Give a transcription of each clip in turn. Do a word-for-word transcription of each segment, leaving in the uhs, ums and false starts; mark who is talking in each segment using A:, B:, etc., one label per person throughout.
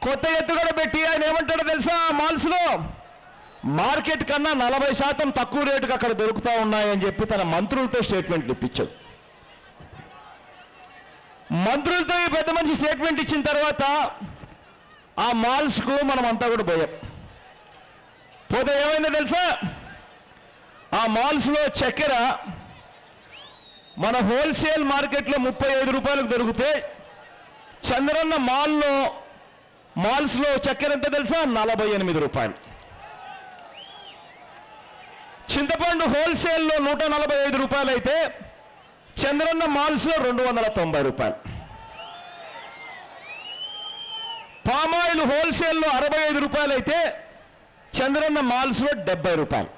A: కొత్త ఎత్తుగడ పెట్టి ఆయన ఏమంటాడో తెలుసా? మాల్స్లో మార్కెట్ కన్నా నలభై శాతం తక్కువ రేటుకి అక్కడ దొరుకుతూ ఉన్నాయని చెప్పి తన మంత్రులతో స్టేట్మెంట్లు ఇప్పించాడు. మంత్రులతో ఈ పెద్ద మనిషి స్టేట్మెంట్ ఇచ్చిన తర్వాత ఆ మాల్స్కు మనం అంతా కూడా పోయాం. పోతే ఏమైందో తెలుసా? ఆ మాల్స్లో చక్కెర మన హోల్సేల్ మార్కెట్లో ముప్పై ఐదు రూపాయలకు దొరికితే చంద్రన్న మాల్లో మాల్స్లో చక్కెర ఎంత తెలుసా? నలభై ఎనిమిది రూపాయలు. చింతపండు హోల్సేల్లో నూట నలభై ఐదు రూపాయలు అయితే చంద్రన్న మాల్స్లో రెండు వందల తొంభై రూపాయలు. పామాయిల్ హోల్సేల్లో అరవై ఐదు రూపాయలు అయితే చంద్రన్న మాల్స్లో డెబ్బై రూపాయలు.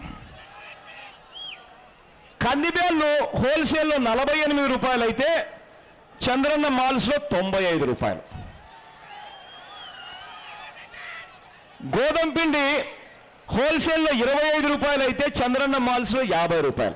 A: కందిబేళ్ళు హోల్సేల్లో నలభై ఎనిమిది రూపాయలు అయితే చంద్రన్న మాల్స్లో తొంభై ఐదు రూపాయలు. గోధుమ పిండి హోల్సేల్లో ఇరవై ఐదు రూపాయలు అయితే చంద్రన్న మాల్స్లో యాభై రూపాయలు.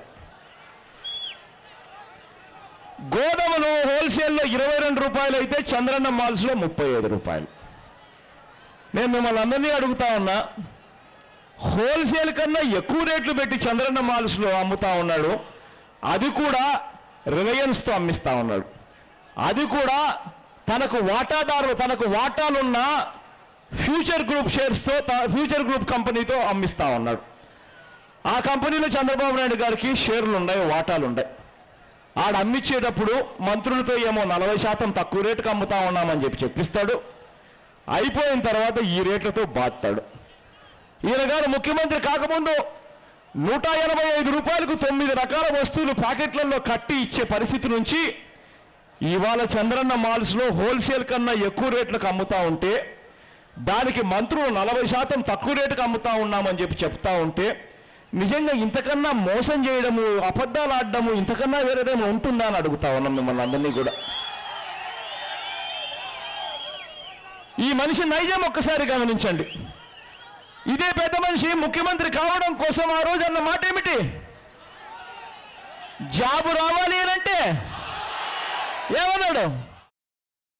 A: గోధుమలు హోల్సేల్లో ఇరవై రెండు రూపాయలు అయితే చంద్రన్న మాల్స్లో ముప్పై ఐదు రూపాయలు. నేను మిమ్మల్ని అందరినీ అడుగుతా ఉన్నా, హోల్సేల్ కన్నా ఎక్కువ రేట్లు పెట్టి చంద్రన్న మాల్స్లో అమ్ముతా ఉన్నాడు, అది కూడా రిలయన్స్తో అమ్మిస్తా ఉన్నాడు, అది కూడా తనకు వాటాదారు తనకు వాటాలున్న ఫ్యూచర్ గ్రూప్ షేర్స్తో ఫ్యూచర్ గ్రూప్ కంపెనీతో అమ్మిస్తా ఉన్నాడు. ఆ కంపెనీలో చంద్రబాబు నాయుడు గారికి షేర్లు ఉన్నాయి, వాటాలు ఉన్నాయి. ఆడ అమ్మిచ్చేటప్పుడు మంత్రులతో ఏమో నలభై శాతం తక్కువ రేటుకు అమ్ముతా ఉన్నామని చెప్పి చెప్పిస్తాడు. అయిపోయిన తర్వాత ఈ రేట్లతో బాస్తాడు. ఈయన గారు ముఖ్యమంత్రి కాకముందు నూట ఎనభై ఐదు రూపాయలకు తొమ్మిది రకాల వస్తువులు ప్యాకెట్లలో కట్టి ఇచ్చే పరిస్థితి నుంచి ఇవాళ చంద్రన్న మాల్స్లో హోల్సేల్ కన్నా ఎక్కువ రేట్లకు అమ్ముతా ఉంటే దానికి మంత్రులు నలభై శాతం తక్కువ రేటుకు అమ్ముతా ఉన్నామని చెప్పి చెప్తా ఉంటే నిజంగా ఇంతకన్నా మోసం చేయడము, అబద్ధాలు ఆడడము ఇంతకన్నా వేరేదేమో ఉంటుందా అని అడుగుతా ఉన్నాం మిమ్మల్ని అందరినీ కూడా. ఈ మనిషి నైజం ఒక్కసారి గమనించండి. ఇదే పెద్ద మనిషి ముఖ్యమంత్రి కావడం కోసం ఆ రోజు అన్న మాట ఏమిటి? జాబు రావాలి అని అంటే ఏమన్నాడు?